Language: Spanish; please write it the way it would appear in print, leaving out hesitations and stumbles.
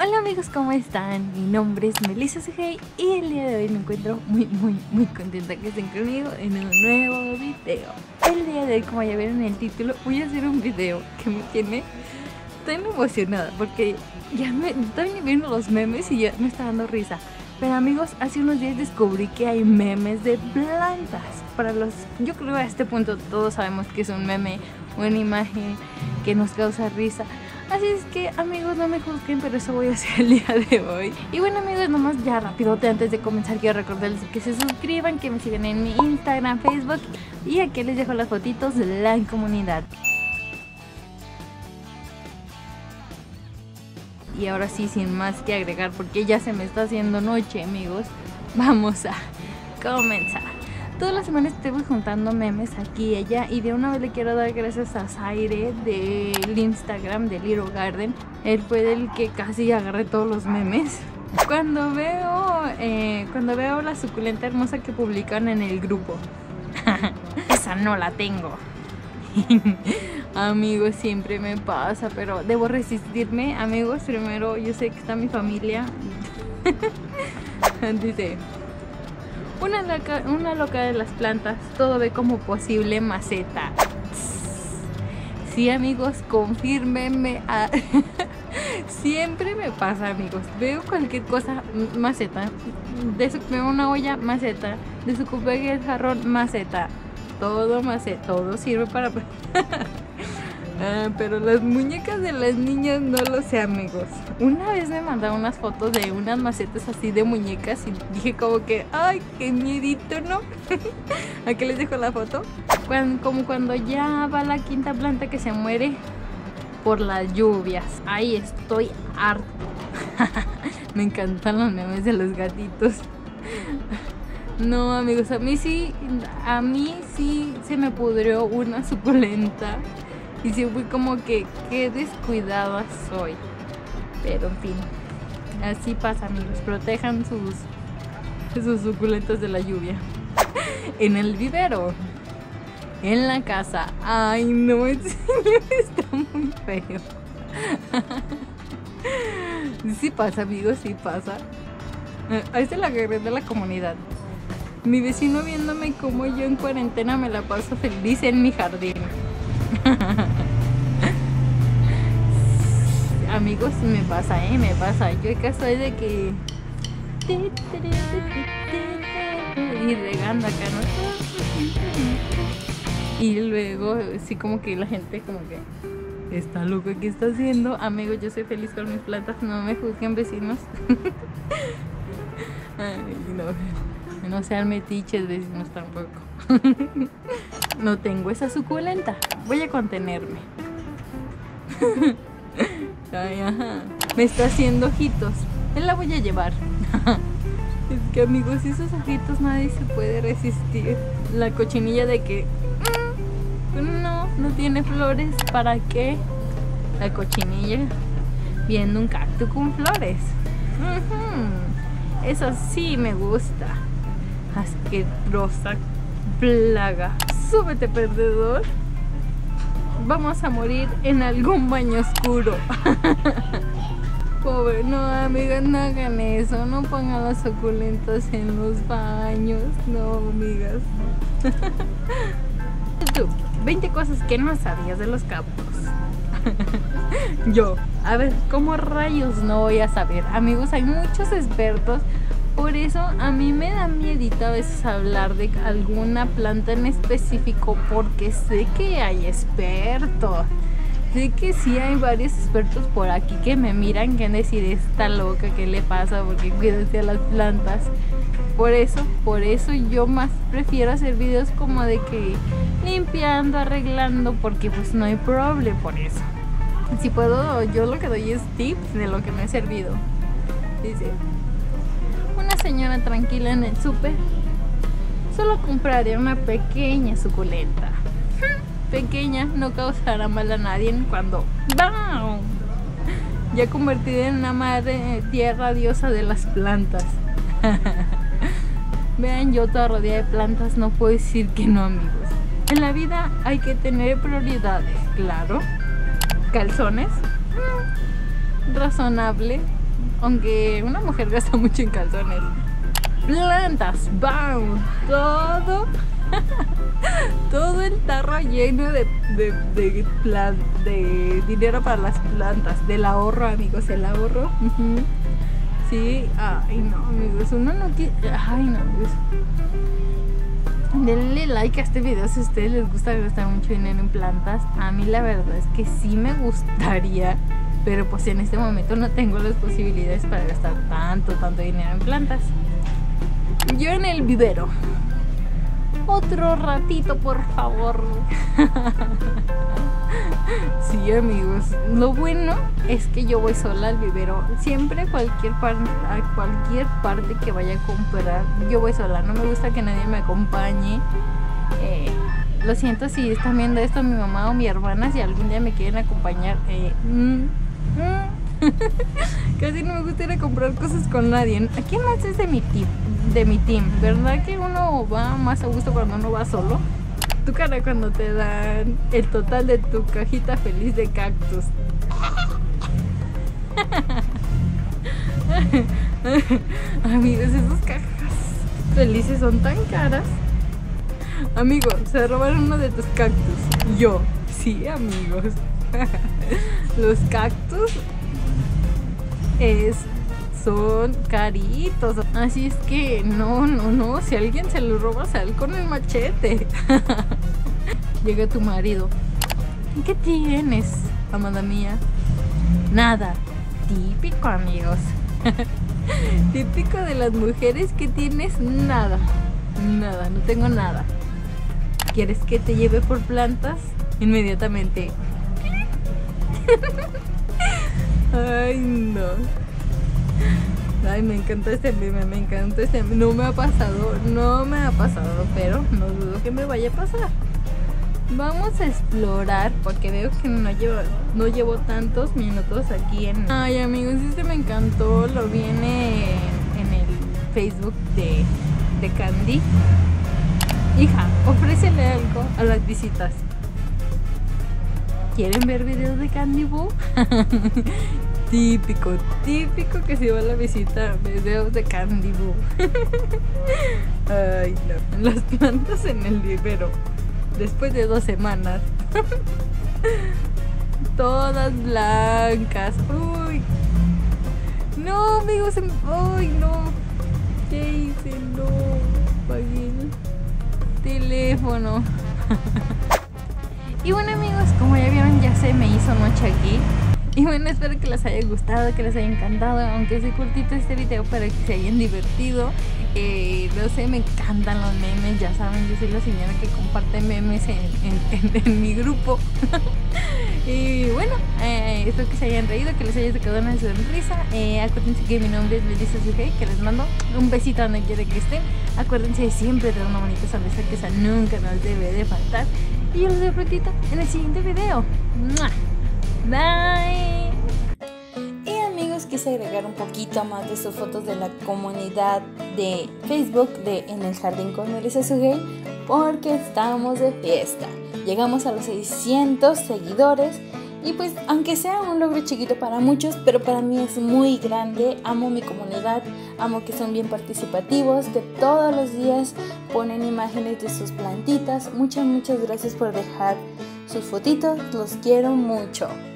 Hola amigos, ¿cómo están? Mi nombre es Melissa Sugey y el día de hoy me encuentro muy contenta que estén conmigo en un nuevo video. El día de hoy, como ya vieron en el título, voy a hacer un video que me tiene tan emocionada porque ya me están viendo los memes y ya me está dando risa. Pero amigos, hace unos días descubrí que hay memes de plantas. Yo creo que a este punto todos sabemos que es un meme, una imagen que nos causa risa. Así es que amigos, no me juzguen, pero eso voy a hacer el día de hoy. Y bueno amigos, nomás ya rapidote antes de comenzar quiero recordarles que se suscriban, que me sigan en mi Instagram, Facebook. Y aquí les dejo las fotitos de la comunidad. Y ahora sí, sin más que agregar, porque ya se me está haciendo noche amigos, vamos a comenzar. Todas las semanas estuve juntando memes aquí y allá y de una vez le quiero dar gracias a Zaire del Instagram de Little Garden. Él fue el que casi agarré todos los memes. Cuando veo la suculenta hermosa que publican en el grupo, esa no la tengo. Amigos, siempre me pasa, pero debo resistirme. Amigos, primero yo sé que está mi familia. Dice: una loca de las plantas, todo ve como posible maceta. Sí amigos, confírmenme. Siempre me pasa amigos, veo cualquier cosa, maceta. Veo una olla, maceta. Desocupé el jarrón, maceta. Todo maceta, todo sirve para... pero las muñecas de las niñas no lo sé amigos. Una vez me mandaron unas fotos de unas macetas así de muñecas y dije como que ay, qué miedito, ¿no? Aquí les dejo la foto. Como cuando ya va la quinta planta que se muere por las lluvias. Ahí estoy harto. Me encantan los memes de los gatitos. No amigos, a mí sí se me pudrió una suculenta. Y sí fui como que qué descuidada soy. Pero en fin, así pasa amigos. Protejan sus suculentas de la lluvia. En el vivero, en la casa. Ay no, en serio, está muy feo. Sí pasa amigos, sí pasa. Ahí se la agarré de la comunidad. Mi vecino viéndome como yo en cuarentena me la paso feliz en mi jardín. Amigos, me pasa, me pasa. Yo acá soy de que y regando acá, ¿no? Y luego sí como que la gente como que está loca, ¿qué está haciendo? Amigos, yo soy feliz con mis plantas, no me juzguen vecinos. Ay, no sean metiches vecinos tampoco. No tengo esa suculenta, voy a contenerme. Ay, ajá. Me está haciendo ojitos, me la voy a llevar. Es que amigos, esos ojitos nadie se puede resistir. La cochinilla de que no tiene flores, ¿para qué? La cochinilla viendo un cactus con flores. Eso sí me gusta. Asquerosa plaga. Súbete, perdedor. Vamos a morir en algún baño oscuro. Pobre, no amigas, no hagan eso. No pongan las suculentas en los baños. No, amigas. Tú, 20 cosas que no sabías de los cactus. Yo, a ver, ¿cómo rayos no voy a saber? Amigos, hay muchos expertos. Por eso a mí me da miedito a veces hablar de alguna planta en específico, porque sé que hay expertos. Sé que sí hay varios expertos por aquí que me miran, que han decir esta loca, ¿qué le pasa? Porque cuídense a las plantas. Por eso yo más prefiero hacer videos como de que limpiando, arreglando, porque pues no hay problema por eso. Si puedo, yo lo que doy es tips de lo que me ha servido. Dice: una señora tranquila en el súper solo compraría una pequeña suculenta. Pequeña, no causará mal a nadie cuando ¡bam! Ya convertida en una madre tierra diosa de las plantas. Vean, yo toda rodeada de plantas, no puedo decir que no amigos. En la vida hay que tener prioridades, claro. Calzones, razonable. aunque una mujer gasta mucho en calzones. Plantas, ¡bam! Todo el tarro lleno de dinero para las plantas, del ahorro, amigos, el ahorro. Sí, ay no, amigos, uno no quiere, ay no, amigos. Denle like a este video si a ustedes les gusta gastar mucho dinero en plantas. A mí la verdad es que sí me gustaría, pero pues en este momento no tengo las posibilidades para gastar tanto dinero en plantas. Yo en el vivero. Otro ratito, por favor. Sí, amigos. Lo bueno es que yo voy sola al vivero. Siempre a cualquier parte que vaya a comprar, yo voy sola. No me gusta que nadie me acompañe. Lo siento si están viendo esto mi mamá o mi hermana, si algún día me quieren acompañar. Casi no me gusta ir a comprar cosas con nadie. ¿A quién más es de mi team? ¿Verdad que uno va más a gusto cuando uno va solo? Tu cara cuando te dan el total de tu cajita feliz de cactus. Amigos, esas cajas felices son tan caras. Amigos, se robaron uno de tus cactus. Yo, sí, amigos. Los cactus son caritos. Así es que no, si alguien se lo roba, sal con el machete. Llega tu marido. ¿Qué tienes, amada mía? Nada. Típico, amigos. Típico de las mujeres que tienes nada. Nada, no tengo nada. ¿Quieres que te lleve por plantas? Inmediatamente. Ay, no. Ay, me encanta este meme, No me ha pasado, pero no dudo que me vaya a pasar. Vamos a explorar, porque veo que no llevo tantos minutos aquí en... Ay, amigos, este me encantó. Lo vi en el Facebook de Candy. Hija, ofrécele algo a las visitas. ¿Quieren ver videos de Candy Boo? Típico que si va a la visita, videos de Candy Boo. Ay, no. Las plantas en el vivero. Después de 2 semanas. Todas blancas. Uy. No, amigos. Uy, no. ¿Qué hice? No. Pagué el teléfono. Y bueno, amigos, como ya vieron, ya se me hizo noche aquí. Y bueno, espero que les haya gustado, que les haya encantado, aunque sea cortito este video, para que se hayan divertido. No sé, me encantan los memes, ya saben, yo soy la señora que comparte memes en mi grupo. Y bueno, espero que se hayan reído, que les haya sacado una sonrisa. Acuérdense que mi nombre es Melissa Sugei, que les mando un besito donde quiera que estén. Acuérdense siempre de una bonita sonrisa, que esa nunca nos debe de faltar. Y yo los veo prontito en el siguiente video. ¡Mua! Bye. Y amigos, quise agregar un poquito más de sus fotos de la comunidad de Facebook de En el Jardín con Melissa Sugei, porque estamos de fiesta. Llegamos a los 600 seguidores y pues aunque sea un logro chiquito para muchos, pero para mí es muy grande. Amo mi comunidad, amo que son bien participativos, que todos los días ponen imágenes de sus plantitas. Muchas gracias por dejar sus fotitos, los quiero mucho.